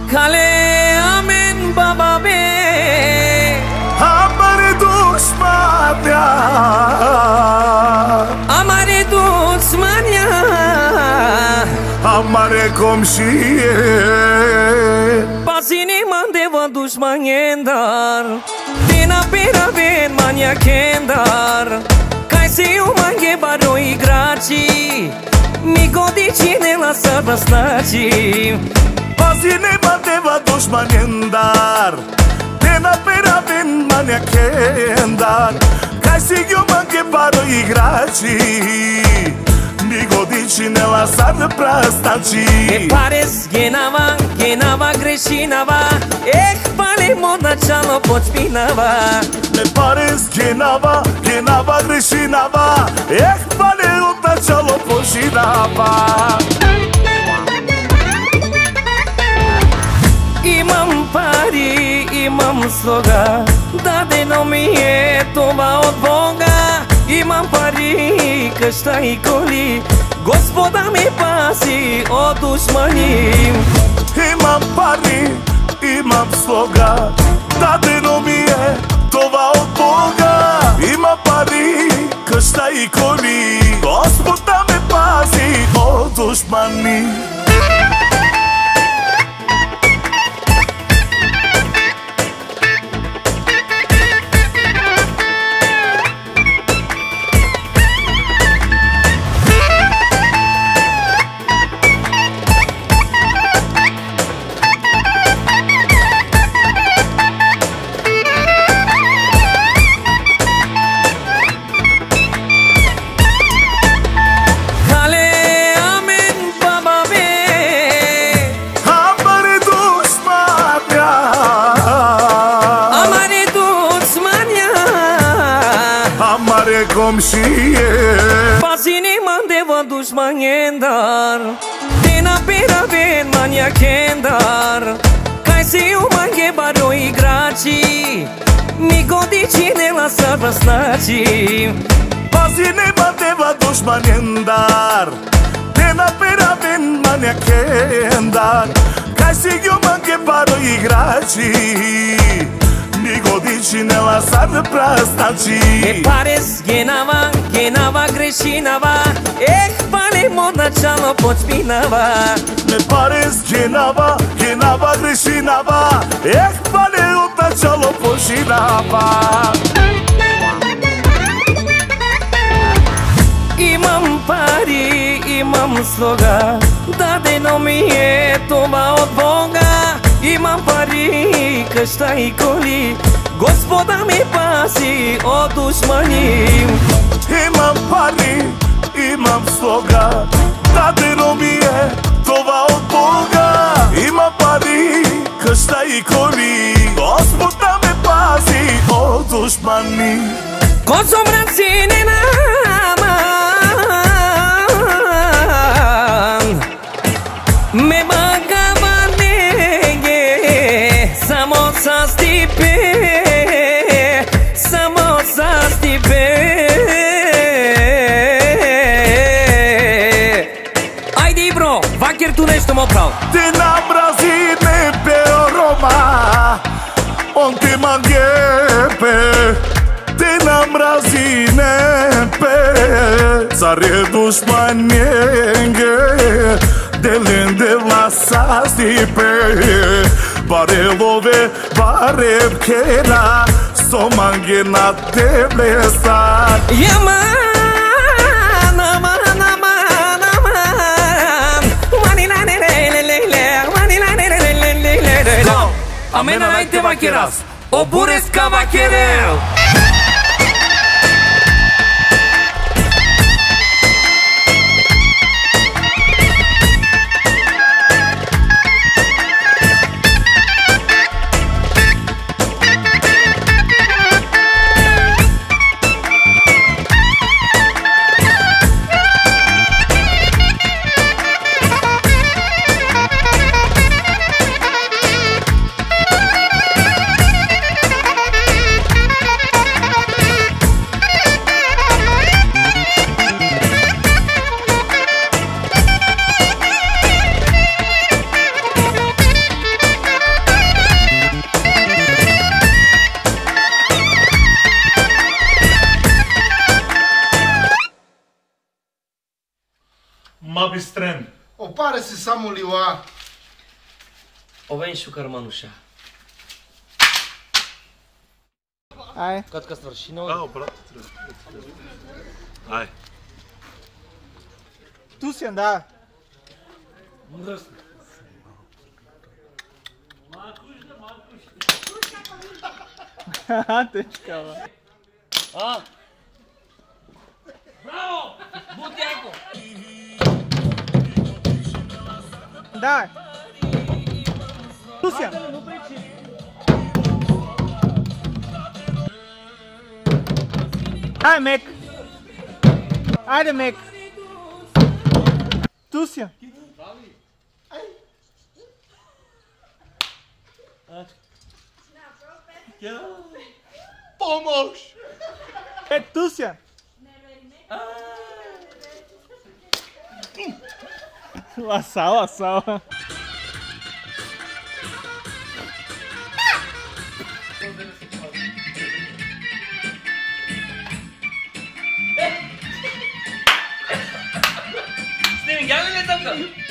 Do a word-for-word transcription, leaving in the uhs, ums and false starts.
Kale amen baba be Amare dușmania Amare dușmania Amare komşiye Pasine mande va dușmanjendar Dena pera ven manja kendar Kaj se ju mange baro igrači Mi godići ne lasa da snaći Pazi nema deva dușmanjendar Dena pera ven manja kendar Kaj si ju mange baro igrači Mi godići ne lasa da prastači E pares genava, genava grešinava Eh pale moda čalo počpinava Me pares genava, genava grešinava Eh pale moda čalo počinava Imam pari, imam sloga Dadeno mi je tova od Boga Imam pari, kështa i koli Gospoda me pasi od dušmani Imam pari, imam sloga Dadeno mi je tova od Boga Imam pari, kështa i koli Gospoda me pasi od dušmani Komşiye Pasine mande va dușmanjendar Dena pera ven manja kendar Kaj se ju mange baro igrači Mi godići ne lasa da snaći Pazi nema deva dușmanjendar Dena pera ven manja kendar Kaj si ju mange baro igrači Mi godići ne lasa da prastači E pares genava, genava grešinava Eh pale moda čalo počpinava Me pares genava, genava grešinava Eh pale moda čalo počinava Imam pari, imam sloga Dadeno mi je tova od Boga Imam pari, kështa i koli Gospoda me pasi od dušmani Imam pari, imam sloga Dadeno mi je tova od Boga Imam pari, kështa i koli Gospoda me pasi od dušmani Ko som racine naman Me bagava nege Samo sa stipe Samo sa stipe Ajde bro, vakjer tu nešto mokral Ti na mrazine peo Roma On ti mangepe Ti na mrazine pe Car je dușmanjenge Delende vlasa stipe Bare love, bare pkera Somange na deblesar Yaman, aman, aman, aman Vanila nelelelele, vanila nelelelele Go! Amena naite vaqueras, o buresca vaquerel Isтрен. Опаре си само лила. Овен шукар мануша. Ай. Катка свърши, но... Ао, брат. Ай. Тусян, да. Мръсна. Ха-ха, течка, бе. А? Браво! Бутяко! Да. Тусян. Ай, мек. Айде, мек. Тусян. Помощ! Е, Тусян. Ласа, ласа. Сними, гяга ли е тъмка?